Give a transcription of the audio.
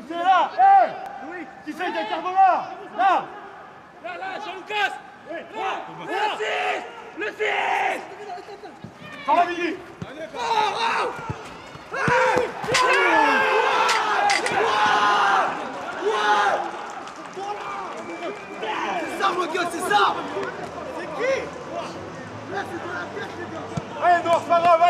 C'est là. Hé Louis, qui c'est qui a le carbona? Là. Là, Jean-Lucas. Le 6. Par la Billy. C'est ça, mon gars, c'est ça. Allez, non, c'est pas grave.